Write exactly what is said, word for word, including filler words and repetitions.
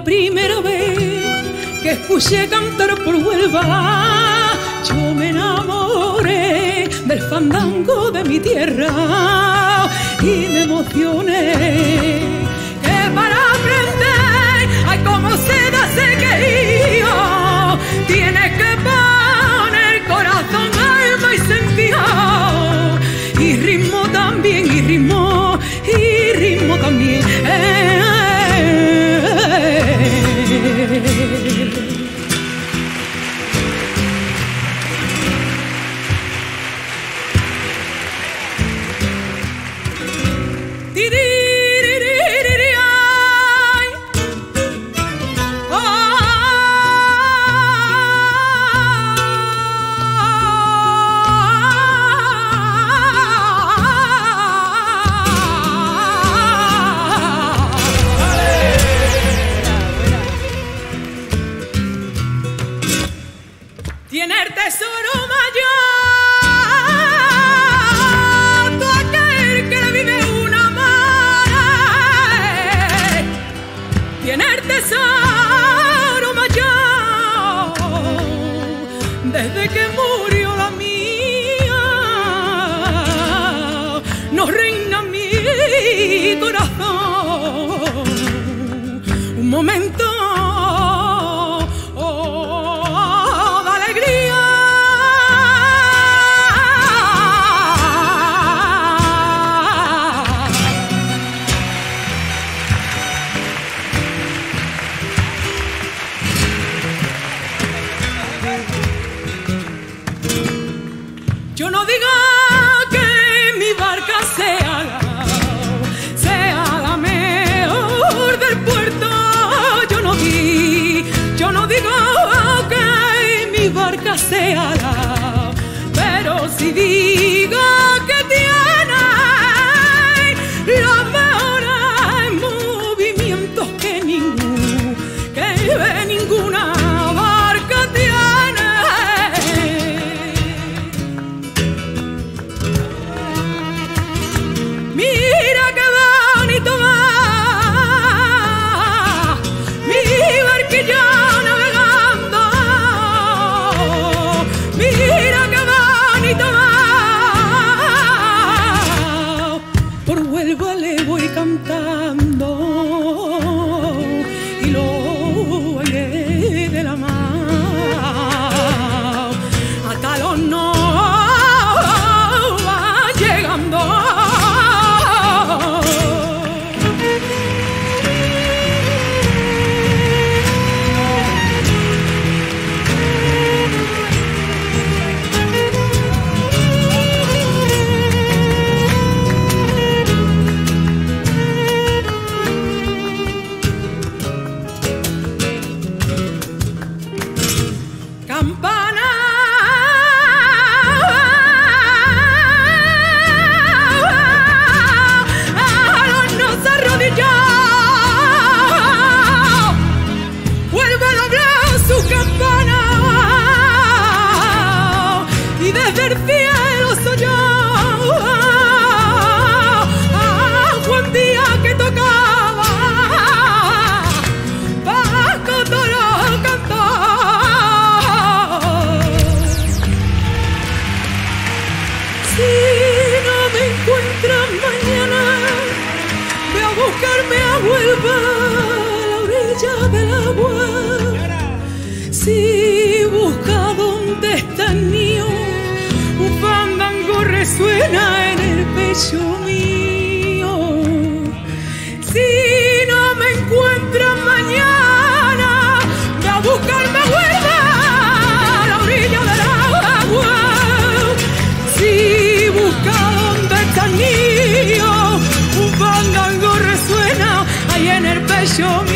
primera vez que escuché cantar por Huelva, yo me enamoré del fandango de mi tierra y me emocioné. Que para aprender, ay, cómo se da ese quejío, tienes que poner corazón, alma y sentido, y ritmo también, y ritmo, y ritmo también. Eh, tiene el tesoro mayor, todo aquel que le vive una madre. Tiene el tesoro mayor, desde que murió la mía, no reina mi corazón. Un momento yo no digo que mi barca sea la, sea la mejor del puerto. Yo no di, yo no digo que mi barca sea la, pero si digo que tiene los mejores movimientos que ningún, que ninguna barca tiene. Mira qué bonito va mi barquillo navegando. Mira qué bonito va, por Huelva le voy cantando y lo bailé de la mano hasta los no va llegando. Campana, a los nos arrodilló, vuelve a doblar su campana y desde el cielo soy yo, a Juan Díaz que tocaba bajo todos los cantores. Si no me encuentras mañana, ve a buscarme a Huelva, a la orilla del agua. Si busca dónde está el niño, un fandango resuena en el pecho mío. Si no me encuentras mañana, ve a buscarme a Huelva, a la orilla del agua. Si busca dónde está el niño, un fandango resuena ahí en el pecho mío.